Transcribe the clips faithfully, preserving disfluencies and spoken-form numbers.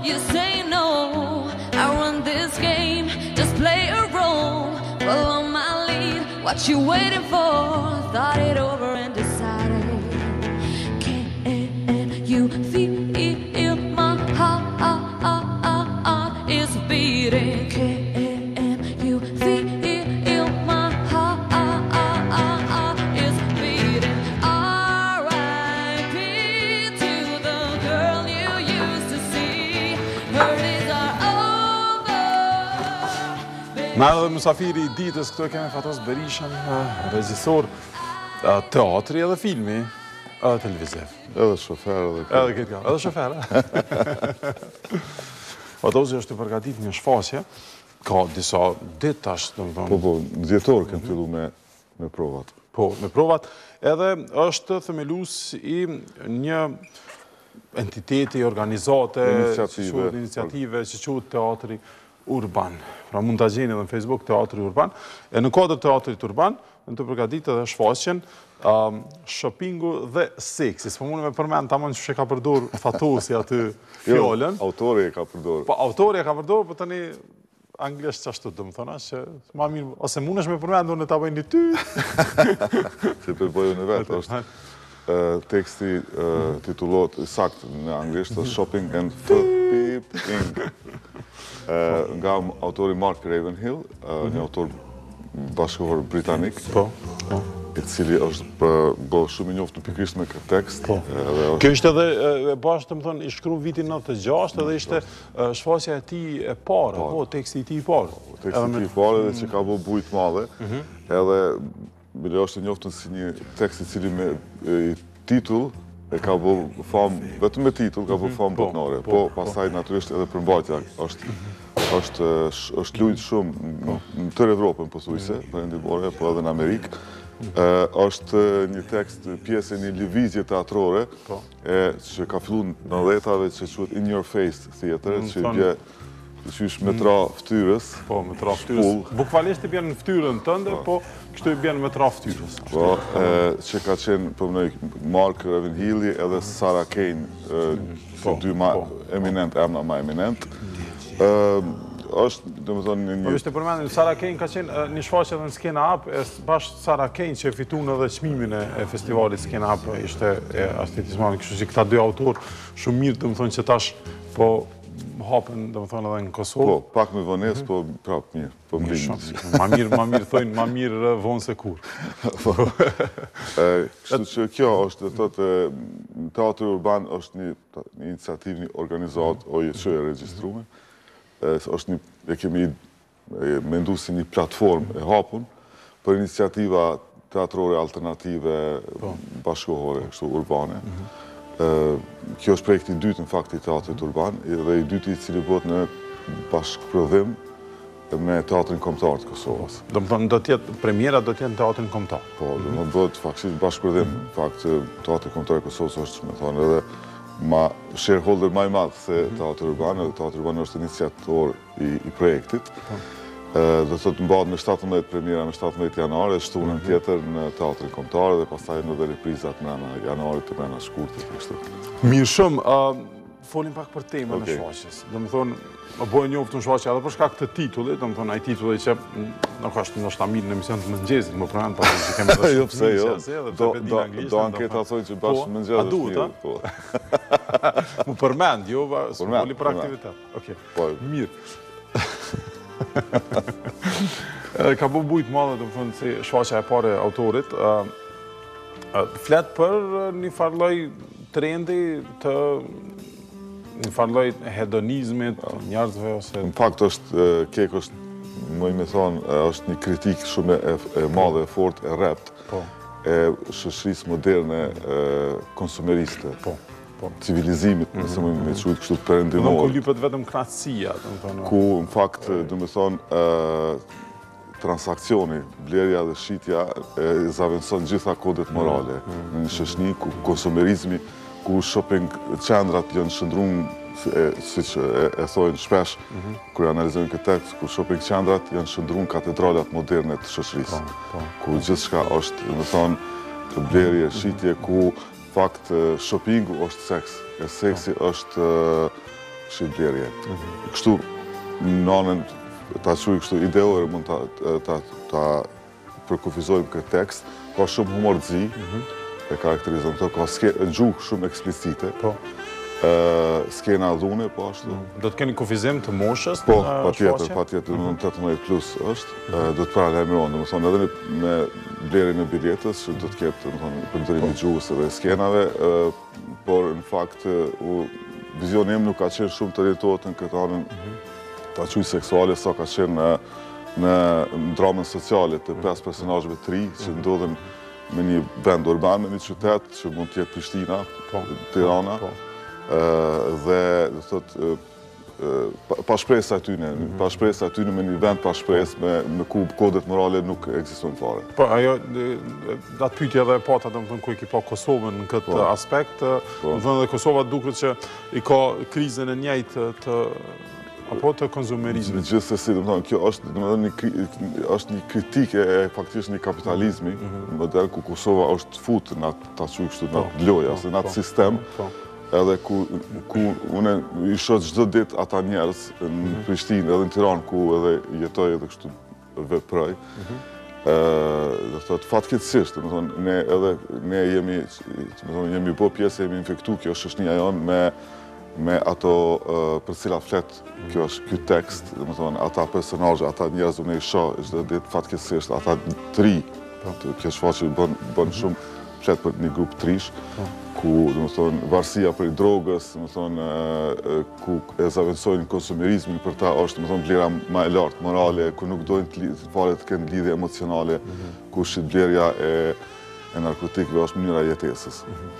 you say no. I run this game, just play a role. Follow my lead, what you waiting for? Thought it over and decided. Can you feel my heart is beating? Can you feel my heart is beating? R I P to the girl you used to see. Her days are over. Na edhe mysafiri i ditës këtu kemi Fatos Berishën, regjisor teatri edhe filmi, edhe televiziv. Edhe shofer edhe Edhe këtë ka, edhe shofer. Fatosi është të përgatit një shfaqje, ka disa ditë tash, do më thonë. Po, po, në dhjetor kem fillu me provat. Po, me provat, edhe është themelus i një entiteti, organizate, iniciative që quhet Teatri Urban. Pra mund të gjeni edhe në Facebook Teatri Urban. E në kodër Teatrit Urban, në të përgatit edhe shfaqjen shoppingu dhe seksi. S'po mune me përmend tamam që ka përdor Fatosi aty fjalën. Autori e ka përdor. Po, autori e ka përdor, po tani anglisht qashtu do më thona, që ma mirë, ose mundesh me përmend unë ta bëjnë ty. Se përbëju në vetë, është teksti titulot sakt në anglisht, është Shopping and Flipping. Nga autori Mark Ravenhill, një autor bashkëkohor britanik, i cili është bë shumë i njoftë në pikërisht me këtë tekst. Kjo ishte edhe, e bashkë të më thonë, i shkru vitin nëntëdhjetë e gjashtë edhe ishte shfaqja e ti e parë, po, teksti i ti i parë. Teksti i ti i parë edhe që ka bë bujt madhe, edhe bile është i njoftën si një tekst i cili me titull, e ka bë famë, vetëm me titull, ka bë famë botnore. Po, pasaj naturisht edhe përmbajtja është lujt shumë në tërë Evropën, pësujse, përndimore, po edhe në Amerikë. është një tekst pjesë e një lëvizje teatrore që ka fillu në dhjetave që quhet In Your Face Theater, që bje qysh me tra ftyrës. Po, me tra ftyrës. Bukvalisht i bjen në ftyrën tënde, po kështu i bjen me tra ftyrës. Po, që ka qenë përmënoj Mark Ravenhill edhe Sarah Kane, si dy eminent, emna ma eminent. është, do më thonë, një... Po, ishte përmendim, Sarah Kane ka qenë një shfaqje edhe në Skena Up, bashkë Sarah Kane që e fitun edhe çmimin e festivalit Skena Up, ishte estetismani, kështu që këta dy autor shumë mirë, do më thonë, që tash, po, hapen, do më thonë, edhe në Kosovë. Po, pak me vones, po, prapë mirë, po më rinë. Ma mirë, ma mirë, thojnë, ma mirë vonë se kur. Kështu që kjo është, dhe thotë, Teatri Urban është një iniciativë, një organizat, oje që e registrume. është një, e kemi mendu si një platform e hapun për iniciativa teatrore alternative bashkohore, kështu urbane. Kjo është projekti i dytë në fakt i Teatrit Urban, dhe i dyti i cili bëhet në bashkëprodhim me Teatrin Kombëtar të Kosovës. Do më thonë, do tjetë, premiera do tjetë në Teatrin Kombëtar? Po, do më bëhet faktisht bashkëprodhim, fakt, Teatri Kombëtar të Kosovës është, me thonë, edhe ma shareholder ma i madhë se Teatri Urban, edhe Teatri Urban është iniciator i projektit. Dhe të të mbadë me shtatëmbëdhjetë premiera me shtatëmbëdhjetë janar, e shtunën tjetër në Teatrin Kombëtar, dhe pastaj në dhe reprizat në janarit të mena shkurtit. Mirë shumë, folim pak për temën e shfaqjes. Do më thonë, më bojë njoftë në shfaqje edhe për shkak të titullit, do më thonë, ai titulli që nuk është në shtamir në emision të mëngjezit, më përmend pas që kemi dhe jo, pse, jo. Do anketa thoi që bashkë mëngjezit. A duhet, a? Më përmend, jo, së foli për aktivitet. Oke, mirë. Ka bu bujt madhe, do më thonë, si shfaqja e pare autorit. Flet për një farloj trendi të një farloj hedonizmit, njerëzve, ose... Në fakt është, kek është, më i me thonë, është një kritik shumë e madhe, e fort, e rept, e shoqërisë moderne konsumeriste, civilizimit, nëse më me qujtë kështu të perëndimor. Nuk u lypet vetëm knatësia, do më thonë. Ku, në fakt, do më thonë, transakcioni, blerja dhe shitja, zaventëson gjitha kodet morale. Në një shoqëni, ku konsumerizmi, ku shopping qendrat janë shëndruar, si që e thojnë shpesh, kur analizojnë këtë tekst, ku shopping qendrat janë shëndruar katedralat moderne të shoqërisë. Ku gjithçka është, do të thonë, blerje, shitje, ku fakt shoppingu është seks, e seksi është shqiplerje. Kështu, në anën, ta quj kështu ideore, mund ta përkufizojmë këtë tekst, ka shumë humorëzi, e karakterizojmë këto, ka gjuhë shumë eksplicite, skena dhune, po ashtu. Do të keni kufizim të moshës? Po, pa tjetër, pa tjetër, në tetëmbëdhjetë plus është, do të paralajmërohen, dhe më thonë, edhe me blerjen e biletës, që do të ketë, më thonë, përndërimi gjuhës edhe skenave, por, në fakt, vizioni im nuk ka qenë shumë të orientohet në këtë anën ta quj seksuale, sa ka qenë në dramën sociale të pesë personazheve të ri, që ndodhen me një vend urban, me një qytet, që mund të jetë Prishtina, Tirana, dhe do thotë pa shpresë atyne, pa shpresë atyne me një vend pa shpresë, me ku kodet morale nuk ekzistojnë fare. Po, ajo, atë pyetje edhe e pata, domethënë ku i ki pa Kosovën në këtë aspekt, domethënë dhe Kosova duket që i ka krizën e njëjtë të apo të konsumerizmit. Gjithsesi, domethënë kjo është domethënë është një kritike e faktikisht një kapitalizmi, model ku Kosova është futur në atë ta quaj kështu në atë lojë, ose në atë sistem, edhe ku unë i shoh çdo ditë ata njerëz në Prishtinë edhe në Tiranë ku edhe jetoj edhe kështu veproj. Do thotë fatkeqësisht, domethënë ne edhe ne jemi, domethënë jemi bë pjesë, jemi infektuar kjo shoqënia jonë me me ato për cilat flet kjo është ky tekst, domethënë ata personazhe, ata njerëz unë i shoh çdo ditë fatkeqësisht ata tri, kjo shfaqje bën bën shumë flet për një grup trish, ku domethënë varësia për drogës, domethënë ku e zaventësojnë konsumerizmin, për ta është domethënë vlera më e lartë morale, ku nuk dojnë të fare të kenë lidhje emocionale, ku shitblerja e e narkotikëve është mënyra e jetesës.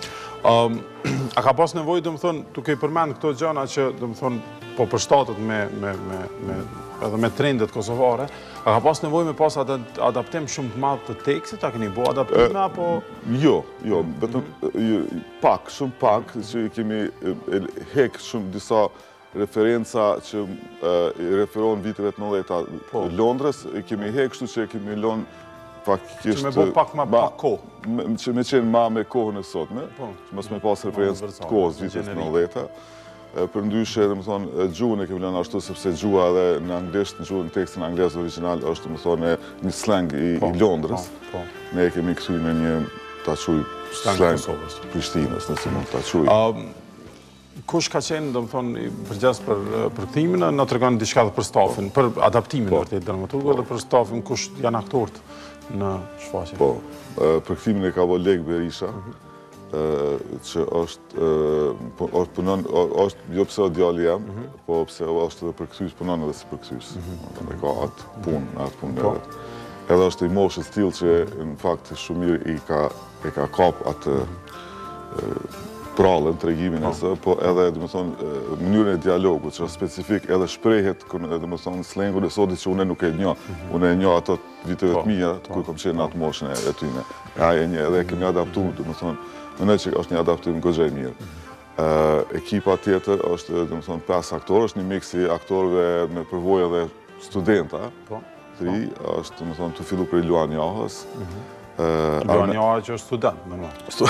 A ka pas nevojë, domethënë, duke i përmend këto gjëra që domethënë po përshtatet me me me me edhe me trendet kosovare, a ka pas nevojë me pas adaptim shumë të madh të tekstit, a keni bërë adaptime apo jo, jo, vetëm pak, shumë pak, që kemi hek shumë disa referenca që i referohen viteve të nëntëdhjetë Londrës, i kemi hek kështu që kemi lënë faktikisht që me bo pak ma pak kohë. Që me qenë ma me kohën e sotme, që mos me pas referencë të kohës viteve të nëntëdhjetë. Për ndryshe, dhe më thonë, gjuhën e kemi lënë ashtu, sepse gjuha edhe në anglisht, në gjuhën tekstin anglisht original, është, më thonë, një slang i Londrës. Ne kemi këthuj në një, ta quj, slang Prishtinës, nëse mund ta quj. Kush ka qenë, do më thonë, përgjas për përkthimin, në të regonë diçka dhe për stafin, për adaptimin vërtet dramaturgo dhe për stafin, kush janë aktorët në shfaqje? Po, përkthimin e ka bo Lek Berisha, që është, punon, jo pse o djali jam, po pse është edhe përkthyes, punon edhe si përkthyes. Dhe ka atë punë, atë punë në vetë. Edhe është i moshës tillë që, në fakt, shumë mirë i ka kap atë prallën, tregimin e së, po edhe, dhe më thonë, mënyrën e dialogut, që është specifik, edhe shprehet, dhe më thonë, slengun e sotit që une nuk e njo. Une e njo ato viteve të mija, ku kom qenë në atë moshën e tyne. Aja e një, edhe kemi adaptu, dhe më thonë, mënej që është një adaptim gëgjaj mirë. Ekipa tjetër është, dhe më thonë, pesë aktorë, është një mix i aktorëve me përvojë edhe studenta. Tri, është, dhe më thonë, të fillu për Luan Jahës. Luan Jaha që është student, në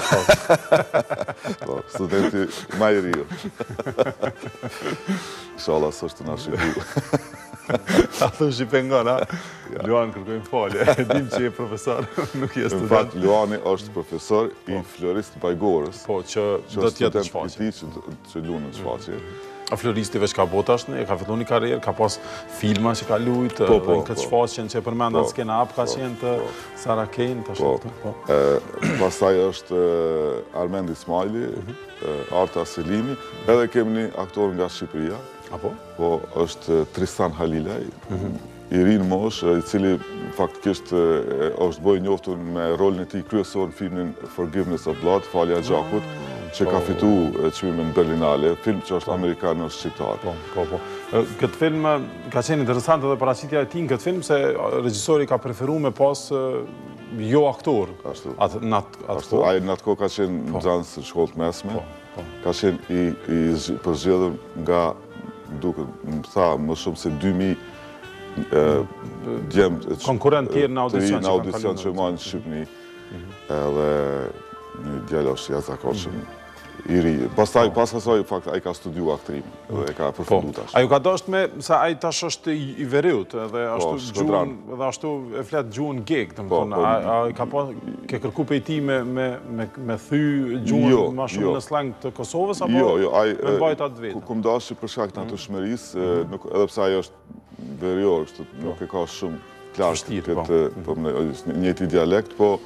Po, studenti ma i rio. Inshallah, së është të nga shqipu. A thë shqipengon, a? Luan, kërkojmë falje. Dim që je profesor, nuk je student. Në fakt, Luani është profesor i Florist Bajgorës. Po, që do t'jetë në shfaqje. Që lunë në shfaqje. A Floristive që ka bota është ne, ka fillu një karrierë, ka pas filma që ka lujtë, në këtë shfaqjen që e përmenda në skena up, ka qenë të Sara Kane, të shqiptë. Pastaj është Armend Ismaili, Arta Selimi, edhe kemi një aktor nga Shqipëria, po është Tristan Halilaj, i rinë mosh, i cili faktikisht është bëj njoftur me rolin e tij kryesor në filmin Forgiveness of Blood, Falja e Gjakut, që ka fitu çmimin Berlinale, film që është amerikan në shqiptar. Po, po, po. Këtë film ka qenë interesant edhe paraqitja e tij në këtë film, se regjisori ka preferu me pas jo aktor. Ashtu. Ai në atë kohë ka qenë nxënës në shkollë mesme, ka qenë i përzgjedhur nga, duke më tha, më shumë se dy mijë djemë... Konkurent tjerë në audicion në audicion që marrë në Shqipëni, edhe një djallë është jashtëzakonshëm. i ri. Pastaj, pas kësaj, fakt, ai ka studiu aktrim dhe e ka përfundu tash. A ju ka dasht me, sa ai tash është i veriut, edhe ashtu shkodran. gjuhën, edhe ashtu e flet gjuhën geg, të më Po, thonë, po. a ka pa, ke kërku pe i ti me, me, me, me thy gjuhën Jo, ma shumë jo. në slang të Kosovës, apo Jo, jo, ai me mbajt atë vetë? Kum dashi për shkak të atë shmërisë, nuk edhe pse ai është verior, kështu nuk e ka shumë klasë Vështirë, këtë, po me njëjti dialekt, po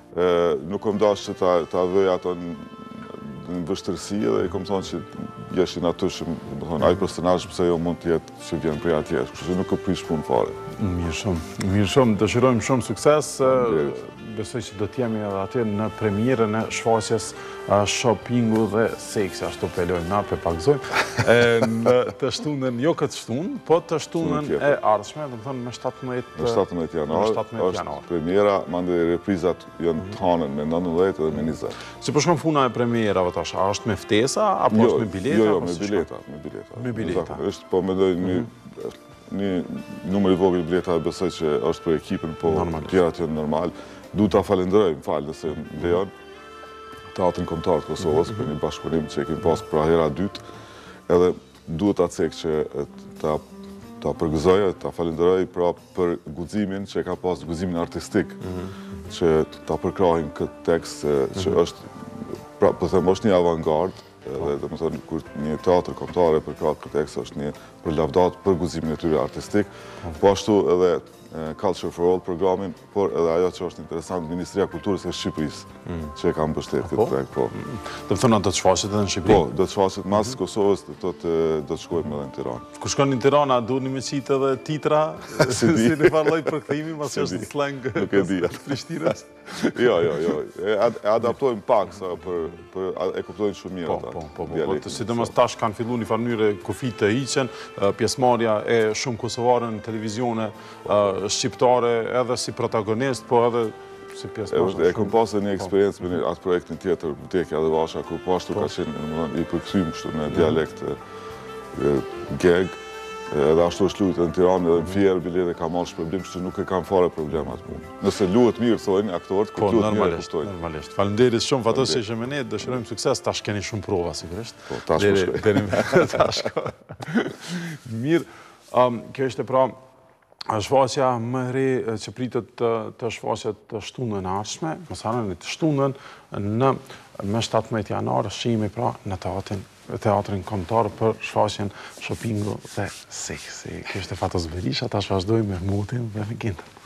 nuk kom dash që ta ta vëj ato në vështërsi dhe i kom thonë që jeshin aty që, më thonë, ai personazh pse jo mund të jetë që vjen prej atje, kështu që nuk e prish punë fare. Mirë shumë, mirë shumë, dëshirojmë shumë sukses, besoj që do t'jemi edhe atje në premierën e shfaqjes shoppingu dhe seksi, ashtu pelojmë na, pe pagzojmë, në të shtunën, jo këtë shtunë, po të shtunën e ardhshme, dhe më thonë me shtatëmbëdhjetë janar, është premiera, mande reprizat janë të hanën me nëntëdhjetë dhe me njëzet. Si po shkon puna e premierave tash, a është me ftesa, apo është me bileta? Jo, jo, me bileta, me bileta. Me bileta. Është, po mendoj një numër i vogël bileta e besoj që është për ekipin, po tjerat janë normal. Du ta falenderoj, më falë, nëse më lejon, Teatrin Kombëtar të Kosovës për një bashkëpunim që e kemi pas për hera dytë, edhe duhet ta cek që ta ta përgëzoj, ta falenderoj pra për guximin që e ka pas, guximin artistik, që ta përkrahin këtë tekst që është, pra po them, është një avantgard, edhe dhe më thonë, kur një teatr kombëtar e përkrahet këtë tekst është një për lavdat për guximin e tyre artistik, po ashtu edhe Culture for All programin, por edhe ajo që është interesant, Ministria e Kulturës e Shqipërisë, që e kam mbështetur këtë projekt, po. Do të thonë do të shfaqet edhe në Shqipëri? Po, do të shfaqet mas Kosovës, do të shkojmë edhe në Tiranë. Kur shkoni në Tiranë, a duheni me qitë edhe titra, si në farloj përkthimi, mas është slang Prishtinës? Jo, jo, jo, e adaptojmë pak, sa e kuptojnë shumë mirë ata. Po, po, po, sidomos tash kanë fillu një farë kufit të hiqen, pjesëmarrja e shumë kosovare në televizione shqiptare edhe si protagonist, po edhe si pjesëmarrës. E kom pasur një eksperiencë me atë projektin tjetër, Vdekja dhe Vasha, ku po ashtu ka qenë i përkthyer kështu në dialekt geg, edhe ashtu është luajtur në Tiranë edhe në Fier, bilete ka marrë shpërblim, kështu nuk e kanë fare probleme atë punë. Nëse luhet mirë thonë aktorët, kur luhet mirë kuptojnë. Normalisht. Faleminderit shumë Fatos që ishe me ne, dëshirojmë sukses, tash keni shumë prova sigurisht. Po, tash po shkoj. Deri tash shkoj. Mirë, kjo ishte pra shfaqja më e re që pritet të shfaqet të shtunën e ardhshme, mos harroni të shtunën në me shtatëmbëdhjetë janar shihemi pra në teatrin Teatrin Kombëtar për shfaqjen shoppingu dhe seksi. Kjo ishte Fatos Berisha, tash vazhdojmë me Mutin dhe me Gintën.